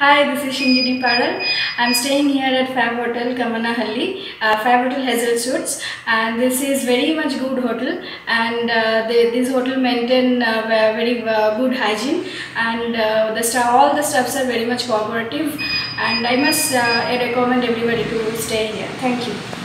Hi, this is Shinjini Paral. I'm staying here at Fab Hotel, Kamanahalli, Fab Hotel Hazel Suits, and this is very much good hotel. And this hotel maintain very good hygiene, and all the staffs are very much cooperative. And I must recommend everybody to stay here. Thank you.